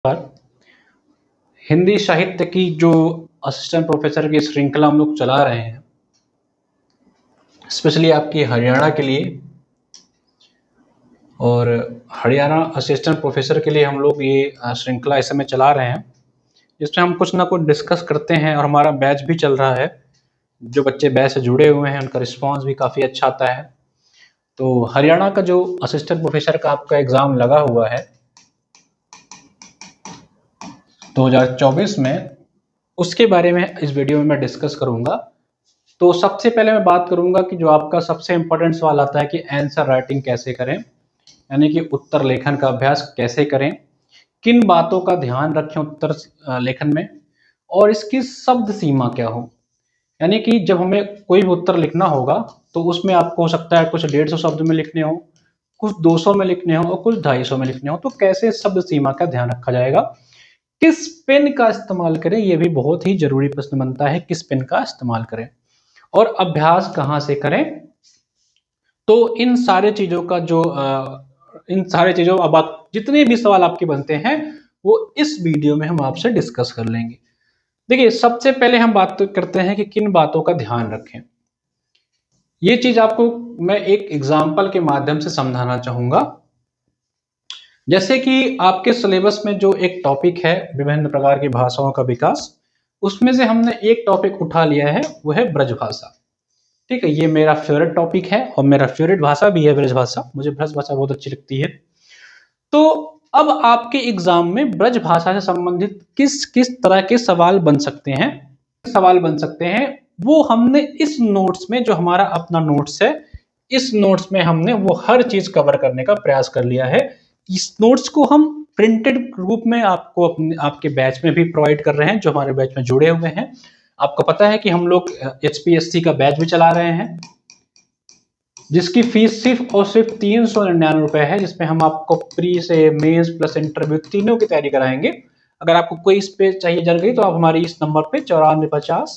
पर हिंदी साहित्य की जो असिस्टेंट प्रोफेसर की श्रृंखला हम लोग चला रहे हैं, स्पेशली आपकी हरियाणा के लिए और हरियाणा असिस्टेंट प्रोफेसर के लिए हम लोग ये श्रृंखला इस समय चला रहे हैं, जिसमें हम कुछ ना कुछ डिस्कस करते हैं और हमारा बैच भी चल रहा है। जो बच्चे बैच से जुड़े हुए हैं उनका रिस्पांस भी काफ़ी अच्छा आता है। तो हरियाणा का जो असिस्टेंट प्रोफेसर का आपका एग्ज़ाम लगा हुआ है 2024 में, उसके बारे में इस वीडियो में मैं डिस्कस करूंगा। तो सबसे पहले मैं बात करूंगा कि जो आपका सबसे इम्पोर्टेंट सवाल आता है कि आंसर राइटिंग कैसे करें, यानी कि उत्तर लेखन का अभ्यास कैसे करें, किन बातों का ध्यान रखें उत्तर लेखन में, और इसकी शब्द सीमा क्या हो। यानी कि जब हमें कोई भी उत्तर लिखना होगा तो उसमें आपको हो सकता है कुछ 150 शब्द में लिखने हो, कुछ 200 में लिखने हो और कुछ 250 में लिखने हो। तो कैसे शब्द सीमा का ध्यान रखा जाएगा, किस पेन का इस्तेमाल करें, यह भी बहुत ही जरूरी प्रश्न बनता है, किस पेन का इस्तेमाल करें और अभ्यास कहां से करें। तो इन सारे चीजों का जो अब आप जितने भी सवाल आपके बनते हैं वो इस वीडियो में हम आपसे डिस्कस कर लेंगे। देखिए, सबसे पहले हम बात करते हैं कि किन बातों का ध्यान रखें। ये चीज आपको मैं एक एग्जाम्पल के माध्यम से समझाना चाहूंगा। जैसे कि आपके सिलेबस में जो एक टॉपिक है विभिन्न प्रकार की भाषाओं का विकास, उसमें से हमने एक टॉपिक उठा लिया है, वो है ब्रजभाषा। ठीक है, ये मेरा फेवरेट टॉपिक है और मेरा फेवरेट भाषा भी है ब्रजभाषा। मुझे ब्रजभाषा बहुत अच्छी लगती है। तो अब आपके एग्जाम में ब्रजभाषा से संबंधित किस किस तरह के सवाल बन सकते हैं, वो हमने इस नोट्स में, जो हमारा अपना नोट्स है, इस नोट्स में हमने वो हर चीज कवर करने का प्रयास कर लिया है। इस नोट्स को हम प्रिंटेड रूप में आपको आपके बैच में भी प्रोवाइड कर रहे हैं, जो हमारे बैच में जुड़े हुए हैं। आपको पता है कि हम लोग HPSC का बैच भी चला रहे हैं, जिसकी फीस सिर्फ और सिर्फ 399 रुपए है, जिसमें हम आपको प्री से मेंस प्लस इंटरव्यू तीनों की तैयारी कराएंगे। अगर आपको कोई इस पे चाहिए जानकारी तो आप हमारी इस नंबर पे 9450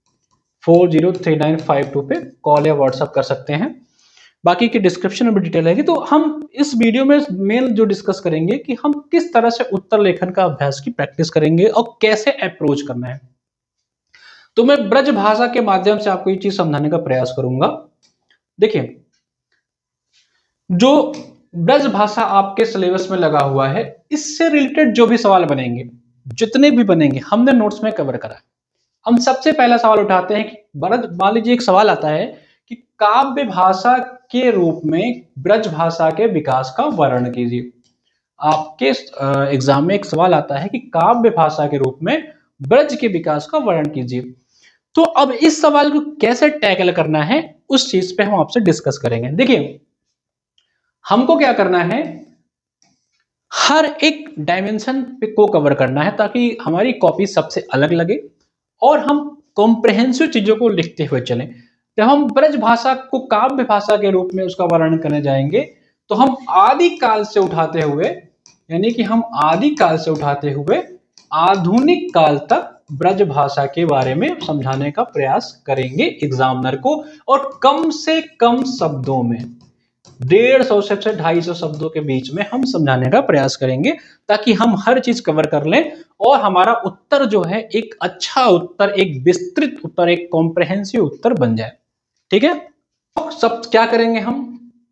403952 पे कॉल या व्हाट्सएप कर सकते हैं। बाकी की डिस्क्रिप्शन में भी डिटेल रहेगी। तो हम इस वीडियो में मेन जो डिस्कस करेंगे कि हम किस तरह से उत्तर लेखन का अभ्यास की प्रैक्टिस करेंगे और कैसे अप्रोच करना है। तो मैं ब्रज भाषा के माध्यम से आपको ये चीज समझाने का प्रयास करूंगा। देखिए, जो ब्रज भाषा आपके सिलेबस में लगा हुआ है, इससे रिलेटेड जो भी सवाल बनेंगे, जितने भी बनेंगे, हमने नोट्स में कवर करा है। हम सबसे पहला सवाल उठाते हैं कि मान लीजिए एक सवाल आता है कि काव्य भाषा के रूप में ब्रज भाषा के विकास का वर्णन कीजिए। आपके एग्जाम में एक सवाल आता है कि काव्य भाषा के रूप में ब्रज के विकास का वर्णन कीजिए। तो अब इस सवाल को कैसे टैकल करना है, उस चीज पे हम आपसे डिस्कस करेंगे। देखिए, हमको क्या करना है, हर एक डायमेंशन को कवर करना है ताकि हमारी कॉपी सबसे अलग लगे और हम कॉम्प्रहेंसिव चीजों को लिखते हुए चलें। जब हम ब्रज भाषा को काव्य भाषा के रूप में उसका वर्णन करने जाएंगे तो हम आदिकाल से उठाते हुए, यानी कि हम आदिकाल से उठाते हुए आधुनिक काल तक ब्रज भाषा के बारे में समझाने का प्रयास करेंगे एग्जामिनर को, और कम से कम शब्दों में 150 से 250 शब्दों के बीच में हम समझाने का प्रयास करेंगे, ताकि हम हर चीज कवर कर लें और हमारा उत्तर जो है एक अच्छा उत्तर, एक विस्तृत उत्तर, एक कॉम्प्रहेंसिव उत्तर बन जाए। ठीक है, तो सब क्या करेंगे हम,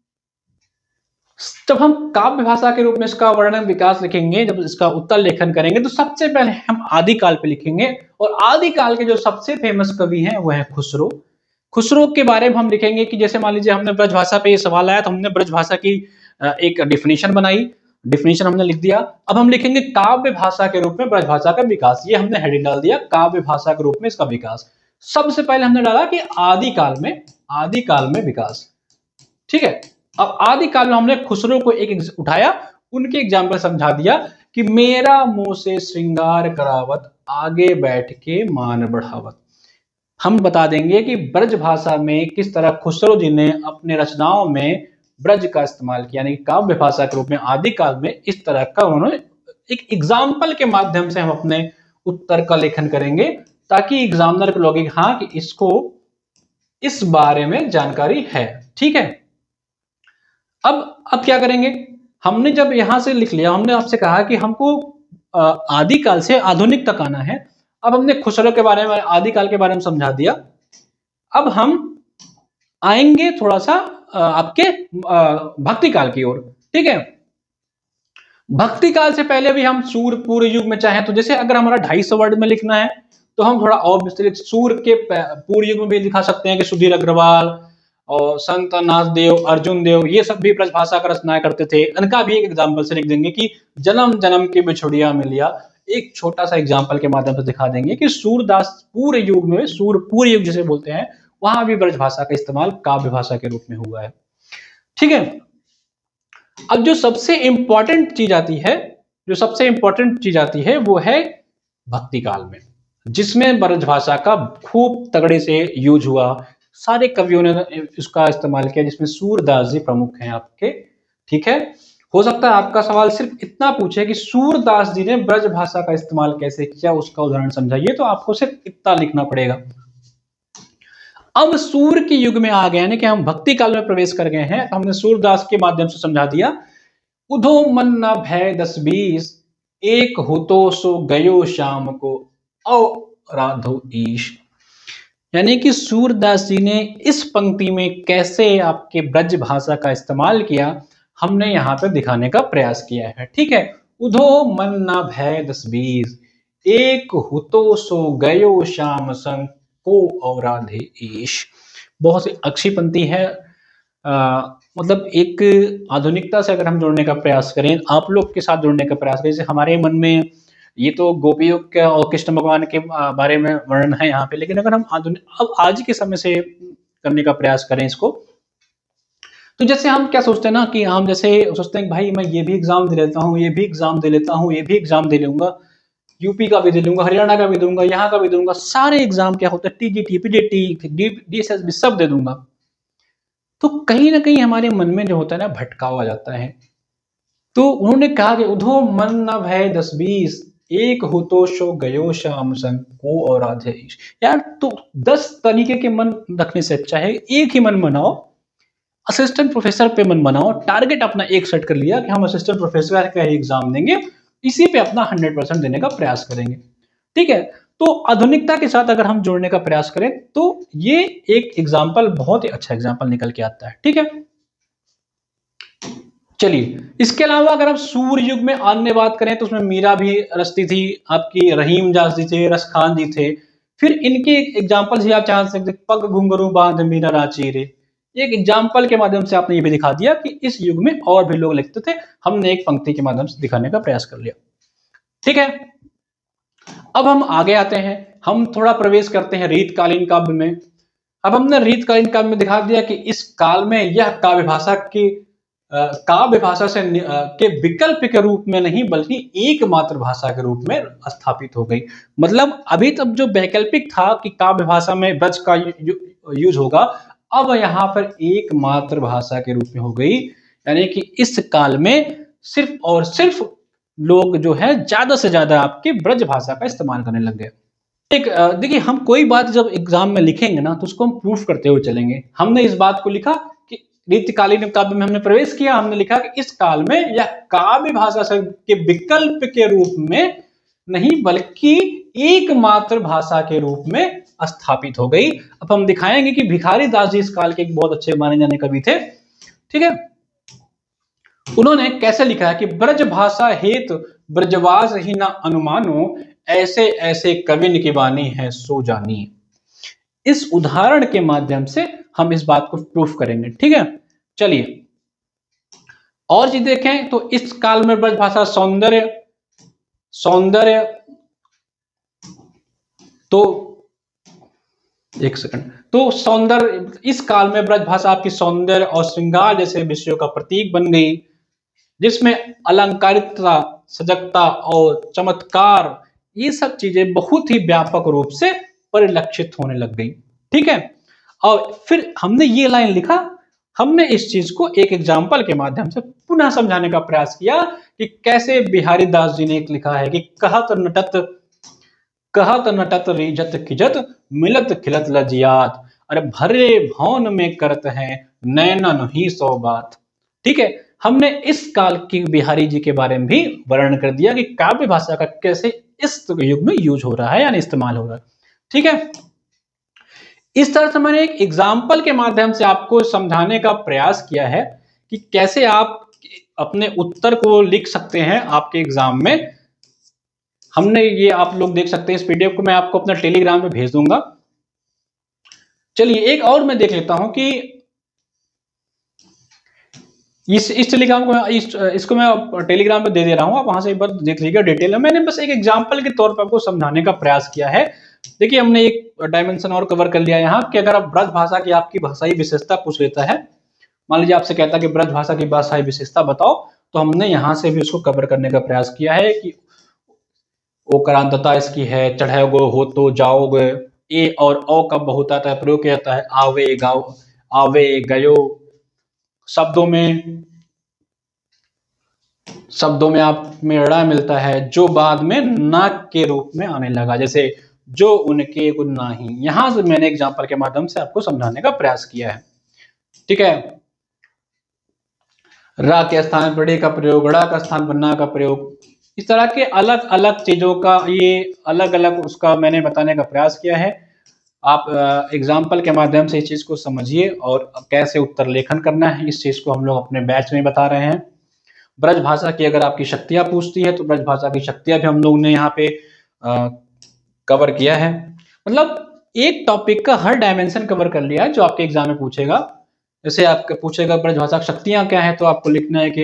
जब हम काव्य भाषा के रूप में इसका वर्णन विकास लिखेंगे, जब इसका उत्तर लेखन करेंगे, तो सबसे पहले हम आदिकाल पे लिखेंगे। और आदिकाल के जो सबसे फेमस कवि हैं वो है खुसरो। खुसरो के बारे में हम लिखेंगे कि जैसे मान लीजिए हमने ब्रज भाषा पे ये सवाल आया तो हमने ब्रज भाषा की एक डिफिनेशन बनाई, डिफिनेशन हमने लिख दिया। अब हम लिखेंगे काव्य भाषा के रूप में ब्रज भाषा का विकास, ये हमने हेडिंग डाल दिया, काव्य भाषा के रूप में इसका विकास। सबसे पहले हमने डाला कि आदिकाल में विकास। ठीक है, अब आदिकाल में हमने खुसरो को एक उठाया, उनके एग्जाम्पल समझा दिया कि मेरा मुंह से श्रृंगार करावत, आगे बैठ के मान बढ़ावत। हम बता देंगे कि ब्रज भाषा में किस तरह खुसरो जी ने अपने रचनाओं में ब्रज का इस्तेमाल किया, यानी काव्य भाषा के रूप में आदिकाल में इस तरह का उन्होंने एक एग्जाम्पल के माध्यम से हम अपने उत्तर का लेखन करेंगे, ताकि एग्जामिनर को लगे हाँ कि इसको इस बारे में जानकारी है। ठीक है, अब क्या करेंगे, हमने जब यहां से लिख लिया, हमने आपसे कहा कि हमको आदिकाल से आधुनिक तक आना है। अब हमने खुसरो के बारे में, आदिकाल के बारे में समझा दिया। अब हम आएंगे थोड़ा सा आपके भक्ति काल की ओर। ठीक है, भक्ति काल से पहले भी हम सूर्य पूर्व युग में चाहें तो, जैसे अगर हमारा 250 वर्ड में लिखना है तो हम थोड़ा और विस्तृत सूर्य के पूर्व युग में भी दिखा सकते हैं कि सुधीर अग्रवाल और संत नाथदेव, अर्जुन देव, ये सब भी ब्रजभाषा का रचनाएं करते थे। इनका भी एक एग्जाम्पल से लिख देंगे कि जन्म जन्म की बिछुड़िया मिलिया, एक छोटा सा एग्जाम्पल के माध्यम से दिखा देंगे कि सूरदास पूर्व युग में, सूर्य पूर्व युग जिसे बोलते हैं, वहां भी ब्रजभाषा का इस्तेमाल काव्य भाषा के रूप में हुआ है। ठीक है, अब जो सबसे इंपॉर्टेंट चीज आती है, वो है भक्ति काल में, जिसमें ब्रजभाषा का खूब तगड़े से यूज हुआ। सारे कवियों ने इसका इस्तेमाल किया, जिसमें सूरदास जी प्रमुख हैं आपके। ठीक है, हो सकता है आपका सवाल सिर्फ इतना पूछे कि सूरदास जी ने ब्रजभाषा का इस्तेमाल कैसे किया, उसका उदाहरण समझाइए, तो आपको सिर्फ इतना लिखना पड़ेगा। अब सूर्य के युग में आ गए, यानी कि हम भक्ति काल में प्रवेश कर गए हैं। हमने सूरदास के माध्यम से समझा दिया। उधो मन न भय 10-20, एक हो तो सो गयो शाम को, औ राधो ईश। यानी कि सूरदास जी ने इस पंक्ति में कैसे आपके ब्रज भाषा का इस्तेमाल किया, हमने यहाँ पे दिखाने का प्रयास किया है। ठीक है, उधो मन न भय 10-20, एक हो तो सो गयो श्याम संग को और राधे ईश। बहुत ही अच्छी पंक्ति है। मतलब एक आधुनिकता से अगर हम जुड़ने का प्रयास करें, आप लोग के साथ जुड़ने का प्रयास करें, जैसे हमारे मन में ये तो गोपियों के और कृष्ण भगवान के बारे में वर्णन है यहाँ पे, लेकिन अगर हम अब आज के समय से करने का प्रयास करें इसको, तो जैसे हम क्या सोचते हैं ना, कि हम जैसे सोचते हैं कि भाई मैं ये भी एग्जाम दे लेता हूँ, ये भी एग्जाम दे लेता हूँ, ये भी एग्जाम दे लूंगा, यूपी का भी दे लूंगा, हरियाणा का भी दूंगा, यहाँ का भी दूंगा, सारे एग्जाम क्या होता है, टीजीटी, पीजीटी, डीएसएसबी सब दे दूंगा। तो कहीं ना कहीं हमारे मन में जो होता है ना, भटकाव आ जाता है। तो उन्होंने कहा कि उधो मन न भय 10-20, एक हो तो शो गयो श्याम संग को और राधे ईश। यार, तो 10 तरीके के मन रखने से अच्छा है एक ही मन बनाओ, असिस्टेंट प्रोफेसर पे मन बनाओ, टारगेट अपना एक सेट कर लिया कि हम असिस्टेंट प्रोफेसर का ही एग्जाम देंगे, इसी पे अपना 100% देने का प्रयास करेंगे। ठीक है, तो आधुनिकता के साथ अगर हम जोड़ने का प्रयास करें तो ये एक एग्जाम्पल, बहुत ही अच्छा एग्जाम्पल निकल के आता है। ठीक है, चलिए, इसके अलावा अगर आप सूर्य युग में अन्य बात करें तो उसमें मीरा भी रचती थी, आपकी रहीम दास जी थे, रसखान जी थे। फिर इनके एग्जाम्पल ही आप चाह सकते, पग घुंघरू बांध मीरा रांची रे। एक एग्जाम्पल के माध्यम से आपने ये भी दिखा दिया कि इस युग में और भी लोग लिखते थे, हमने एक पंक्ति के माध्यम से दिखाने का प्रयास कर लिया। ठीक है, अब हम आगे आते हैं, हम थोड़ा प्रवेश करते हैं रीतकालीन काव्य में। अब हमने रीतकालीन काव्य में दिखा दिया कि इस काल में यह काव्य भाषा की काव्य भाषा से के विकल्प के रूप में नहीं, बल्कि एकमात्र भाषा के रूप में स्थापित हो गई। मतलब अभी तक जो वैकल्पिक था कि काव्य भाषा में ब्रज का यूज होगा, अब यहाँ पर एकमात्र भाषा के रूप में हो गई। यानी कि इस काल में सिर्फ और सिर्फ लोग जो है ज्यादा से ज्यादा आपकी ब्रज भाषा का इस्तेमाल करने लग गए। देखिए, हम कोई बात जब एग्जाम में लिखेंगे ना, तो उसको हम प्रूफ करते हुए चलेंगे। हमने इस बात को लिखा कि रीतिकालीन काव्य में हमने प्रवेश किया, हमने लिखा कि इस काल में यह काव्य भाषा से के विकल्प के रूप में नहीं, बल्कि एकमात्र भाषा के रूप में स्थापित हो गई। अब हम दिखाएंगे कि भिखारी दास जी इस काल के एक बहुत अच्छे माने जाने कवि थे। ठीक है, उन्होंने कैसे लिखा है कि ब्रज भाषा हेतु ब्रजवास ही न अनुमानो, ऐसे ऐसे कविन की वाणी है सो जानी। इस उदाहरण के माध्यम से हम इस बात को प्रूफ करेंगे। ठीक है, चलिए और चीज देखें तो इस काल में ब्रज भाषा सौंदर्य तो एक सेकंड, तो सौंदर्य, इस काल में ब्रज भाषा आपकी सौंदर्य और श्रृंगार जैसे विषयों का प्रतीक बन गई, जिसमें अलंकारिकता, सजगता और चमत्कार, ये सब चीजें बहुत ही व्यापक रूप से परिलक्षित होने लग गई। ठीक है, और फिर हमने ये लाइन लिखा, हमने इस चीज को एक एग्जाम्पल के माध्यम से पुनः समझाने का प्रयास किया कि कैसे बिहारी दास जी ने एक लिखा है कि कहत नटत रिजत खिजत, मिलत खिलत लजियात, अरे भरे भौन में करत है नैनन ही सौ बात। ठीक है, हमने इस काल की बिहारी जी के बारे में भी वर्णन कर दिया कि काव्य भाषा का कैसे इस युग में यूज हो रहा है यानी इस्तेमाल हो रहा है। ठीक है, इस तरह से मैंने एक एग्जाम्पल के माध्यम से आपको समझाने का प्रयास किया है कि कैसे आप अपने उत्तर को लिख सकते हैं आपके एग्जाम में। हमने ये आप लोग देख सकते हैं, इस पीडीएफ को मैं आपको अपना टेलीग्राम पे भेज दूंगा। चलिए एक और मैं देख लेता हूं कि इस टेलीग्राम को इसको मैं टेलीग्राम पे दे दे रहा हूं, आप वहां से एक बार देख लीजिएगा डिटेल में। मैंने बस एक एग्जांपल के तौर पर आपको समझाने का प्रयास किया है। देखिए हमने एक डायमेंशन और कवर कर लिया यहाँ कि अगर आप ब्रज भाषा की आपकी भाषाई विशेषता पूछ लेता है, मान लीजिए आपसे कहता है कि ब्रज भाषा की भाषाई विशेषता बताओ, तो हमने यहाँ से भी उसको कवर करने का प्रयास किया है कि ओकारांतता इसकी है, चढ़ोगे हो तो जाओगे, ए और ओ कब बहुत आता है प्रयोग किया जाता है, आवे गाओ, आवे गयो। शब्दों में आप में ड़ा मिलता है जो बाद में ना के रूप में आने लगा, जैसे जो उनके गुण नाही। यहां से मैंने एग्जांपल के माध्यम से आपको समझाने का प्रयास किया है। ठीक है, रा के स्थान पर ड़े का प्रयोग, ड़ा का स्थान पर ना का प्रयोग, इस तरह के अलग अलग चीजों का ये अलग अलग उसका मैंने बताने का प्रयास किया है। आप एग्जाम्पल के माध्यम से इस चीज को समझिए और कैसे उत्तर लेखन करना है इस चीज को हम लोग अपने बैच में बता रहे हैं। ब्रज भाषा की अगर आपकी शक्तियां पूछती है तो ब्रज भाषा की शक्तियां भी हम लोग ने यहाँ पे कवर किया है। मतलब एक टॉपिक का हर डायमेंशन कवर कर लिया है जो आपके एग्जाम में पूछेगा। जैसे आपके पूछेगा ब्रज भाषा की शक्तियां क्या है, तो आपको लिखना है कि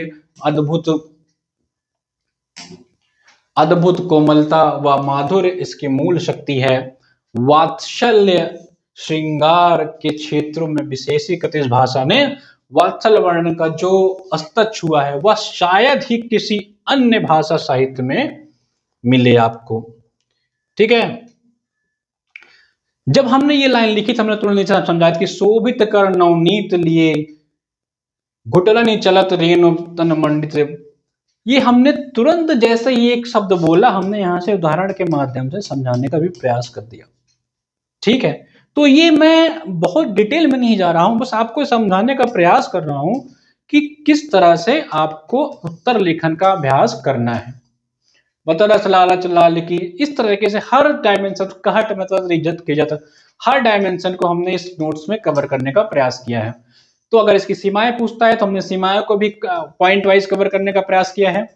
अद्भुत कोमलता व माधुर्य इसकी मूल शक्ति है। वात्सल्य श्रृंगार के क्षेत्रों में विशेषीकृत इस भाषा ने वात्सल वर्ण का जो स्तर छुआ है वह शायद ही किसी अन्य भाषा साहित्य में मिले आपको। ठीक है, जब हमने ये लाइन लिखी थी हमने तुरंत समझाया कि शोभित कर नवनीत लिए घुटलनी चलत रेणु तन मंडित। ये हमने तुरंत जैसे ही एक शब्द बोला हमने यहां से उदाहरण के माध्यम से समझाने का भी प्रयास कर दिया। ठीक है, तो ये मैं बहुत डिटेल में नहीं जा रहा हूं, बस आपको समझाने का प्रयास कर रहा हूं कि किस तरह से आपको उत्तर लेखन का अभ्यास करना है। बतला चला चला की इस तरीके से हर डायमेंशन कहट मतलब इज्जत की जाता, हर डायमेंशन को हमने इस नोट्स में कवर करने का प्रयास किया है। तो अगर इसकी सीमाएं पूछता है तो हमने सीमाएं को भी पॉइंट वाइज कवर करने का प्रयास किया है।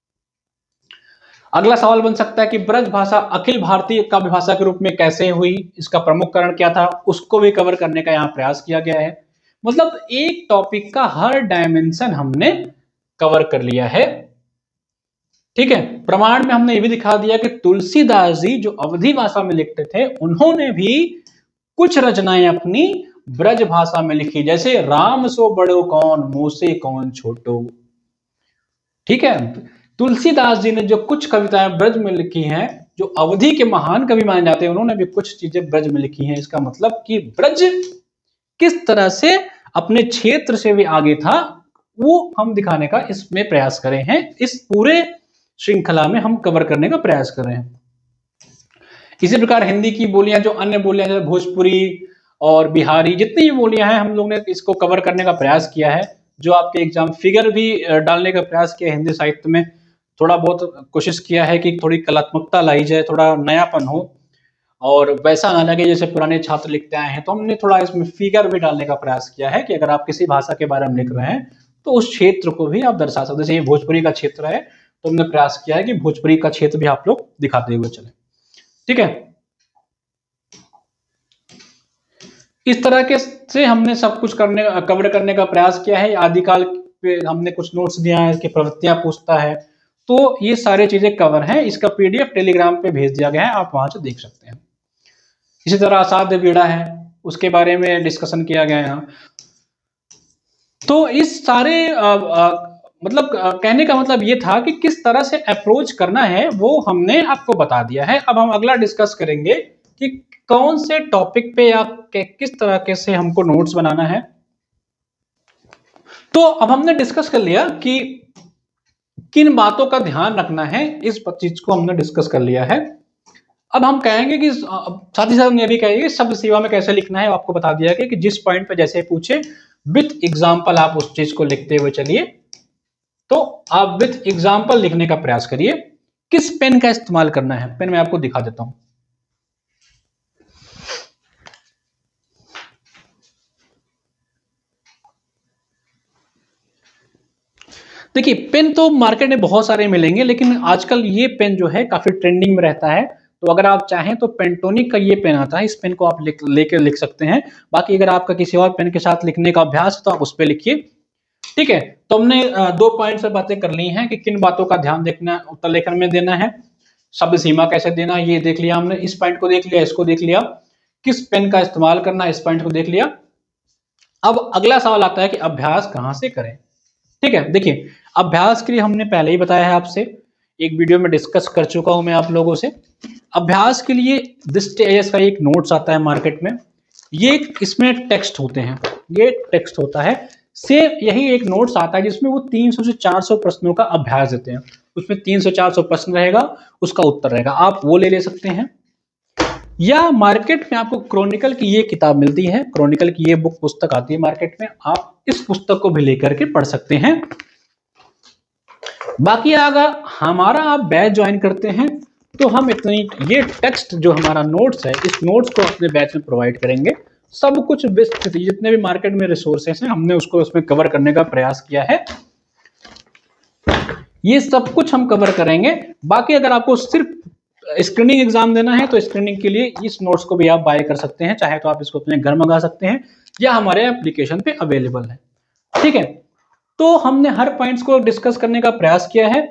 अगला सवाल बन सकता है कि ब्रज भाषा अखिल भारतीय काव्य भाषा के रूप में कैसे हुई, इसका प्रमुख कारण क्या था, उसको भी कवर करने का यहाँ प्रयास किया गया है। मतलब एक टॉपिक का हर डायमेंशन हमने कवर कर लिया है। ठीक है, प्रमाण में हमने ये भी दिखा दिया कि तुलसीदास जी जो अवधी भाषा में लिखते थे उन्होंने भी कुछ रचनाएं अपनी ब्रज भाषा में लिखी, जैसे राम सो बड़ो कौन मोसे कौन छोटो। ठीक है, तुलसीदास जी ने जो कुछ कविताएं ब्रज में लिखी हैं, जो अवधि के महान कवि माने जाते हैं, उन्होंने भी कुछ चीजें ब्रज में लिखी हैं। इसका मतलब कि ब्रज किस तरह से अपने क्षेत्र से भी आगे था वो हम दिखाने का इसमें प्रयास करें हैं। इस पूरे श्रृंखला में हम कवर करने का प्रयास कर रहे हैं। इसी प्रकार हिंदी की बोलियां, जो अन्य बोलियां जैसे भोजपुरी और बिहारी, जितनी भी बोलियां हैं हम लोग ने इसको कवर करने का प्रयास किया है। जो आपके एग्जाम फिगर भी डालने का प्रयास किया हिंदी साहित्य में, थोड़ा बहुत कोशिश किया है कि थोड़ी कलात्मकता लाई जाए, थोड़ा नयापन हो और वैसा ना लगे जैसे पुराने छात्र लिखते आए हैं। तो हमने थोड़ा इसमें फिगर भी डालने का प्रयास किया है कि अगर आप किसी भाषा के बारे में लिख रहे हैं तो उस क्षेत्र को भी आप दर्शा सकते हैं। जैसे ये भोजपुरी का क्षेत्र है तो हमने प्रयास किया है कि भोजपुरी का क्षेत्र भी आप लोग दिखाते हुए चले। ठीक है, इस तरह के से हमने सब कुछ कवर करने का प्रयास किया है। आदिकाल पे हमने कुछ नोट्स दिया है, इसकी प्रवृत्तियां पूछता है, तो ये सारी चीजें कवर हैं। इसका पीडीएफ टेलीग्राम पे भेज दिया गया है, आप वहां से देख सकते हैं। इसी तरह असाध्य बीड़ा है, उसके बारे में डिस्कशन किया गया है यहाँ। तो इस सारे मतलब कहने का मतलब ये था कि किस तरह से अप्रोच करना है वो हमने आपको बता दिया है। अब हम अगला डिस्कस करेंगे कि कौन से टॉपिक पे या किस तरह से हमको नोट्स बनाना है। तो अब हमने डिस्कस कर लिया कि किन बातों का ध्यान रखना है, इस चीज को हमने डिस्कस कर लिया है। अब हम कहेंगे कि साथ ही साथ हम ये भी कहेंगे शब्द सीमा में कैसे लिखना है, आपको बता दिया गया कि जिस पॉइंट पे जैसे पूछे विथ एग्जाम्पल आप उस चीज को लिखते हुए चलिए। तो आप विथ एग्जाम्पल लिखने का प्रयास करिए। किस पेन का इस्तेमाल करना है, पेन मैं आपको दिखा देता हूं। देखिए, पेन तो मार्केट में बहुत सारे मिलेंगे, लेकिन आजकल ये पेन जो है काफी ट्रेंडिंग में रहता है। तो अगर आप चाहें तो पेंटोनिक का ये पेन आता है, इस पेन को आप लेकर लिख सकते हैं। बाकी अगर आपका किसी और पेन के साथ लिखने का अभ्यास है तो आप उस पर लिखिए। ठीक है, तो हमने 2 पॉइंट से बातें कर ली हैं कि किन बातों का ध्यान देखना उत्तर लेखन में देना है। शब्द सीमा कैसे देना, ये देख लिया हमने, इस पॉइंट को देख लिया, इसको देख लिया। किस पेन का इस्तेमाल करना, इस पॉइंट को देख लिया। अब अगला सवाल आता है कि अभ्यास कहां से करें। ठीक है, देखिए अभ्यास के लिए हमने पहले ही बताया है आपसे, एक वीडियो में डिस्कस कर चुका हूं मैं आप लोगों से। अभ्यास के लिए दिस्ट.एस का एक नोट्स आता है मार्केट में, ये इसमें टेक्स्ट होते हैं, ये टेक्स्ट होता है। सेम यही एक नोट्स आता है जिसमें वो 300 से 400 प्रश्नों का अभ्यास देते हैं। उसमें 300-400 प्रश्न रहेगा, उसका उत्तर रहेगा, आप वो ले सकते हैं। या मार्केट में आपको क्रॉनिकल की ये किताब मिलती है, क्रॉनिकल की ये बुक पुस्तक आती है मार्केट में, आप इस पुस्तक को भी लेकर के पढ़ सकते हैं। बाकी अगर हमारा आप बैच ज्वाइन करते हैं तो हम इतनी ये टेक्स्ट जो हमारा नोट्स है, इस नोट्स को अपने बैच में प्रोवाइड करेंगे। सब कुछ विस्तृत, जितने भी मार्केट में रिसोर्सेस हैं हमने उसको उसमें कवर करने का प्रयास किया है। ये सब कुछ हम कवर करेंगे। बाकी अगर आपको सिर्फ स्क्रीनिंग एग्जाम देना है तो स्क्रीनिंग के लिए इस नोट्स को भी आप बाय कर सकते हैं, चाहे तो आप इसको अपने घर मंगा सकते हैं या हमारे एप्लीकेशन पे अवेलेबल है। ठीक है, तो हमने हर पॉइंट्स को डिस्कस करने का प्रयास किया है।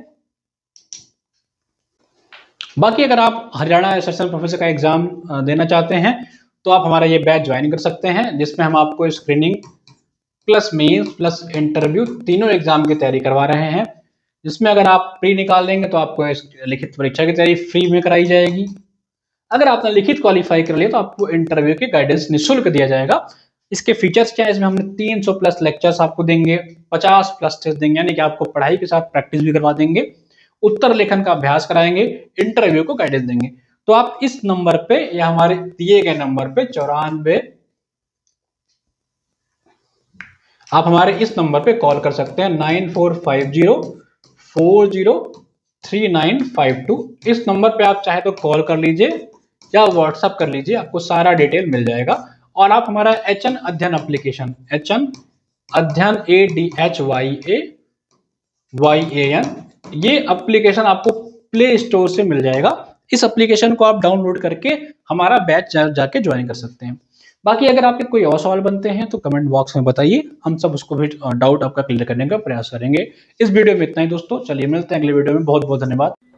बाकी अगर आप हरियाणा असिस्टेंट प्रोफेसर का एग्जाम देना चाहते हैं तो आप हमारा ये बैच ज्वाइन कर सकते हैं, जिसमें हम आपको screening plus mains plus interview तीनों एग्जाम की तैयारी करवा रहे हैं। जिसमें अगर आप प्री निकाल लेंगे तो आपको लिखित परीक्षा की तैयारी फ्री में कराई जाएगी। अगर आपने लिखित क्वालिफाई कर लिया तो आपको इंटरव्यू की गाइडेंस निःशुल्क दिया जाएगा। इसके फीचर्स क्या है, इसमें हमने 300 प्लस लेक्चर्स आपको देंगे, 50 प्लस टेस्ट देंगे, यानी कि आपको पढ़ाई के साथ प्रैक्टिस भी करवा देंगे, उत्तर लेखन का अभ्यास कराएंगे, इंटरव्यू को गाइडेंस देंगे। तो आप इस नंबर पे या हमारे दिए गए नंबर पे 94, आप हमारे इस नंबर पे कॉल कर सकते हैं 9450403952। इस नंबर पे आप चाहे तो कॉल कर लीजिए या व्हाट्सएप कर लीजिए, आपको सारा डिटेल मिल जाएगा। और आप हमारा HN Adhyayan application, HN Adhyayan ADHYAYAN, ये एप्लीकेशन आपको प्ले स्टोर से मिल जाएगा। इस एप्लीकेशन को आप डाउनलोड करके हमारा बैच जाके ज्वाइन कर सकते हैं। बाकी अगर आपके कोई और सवाल बनते हैं तो कमेंट बॉक्स में बताइए, हम सब उसको भी डाउट आपका क्लियर करने का प्रयास करेंगे। इस वीडियो में इतना ही दोस्तों, चलिए मिलते हैं अगले वीडियो में। बहुत बहुत धन्यवाद।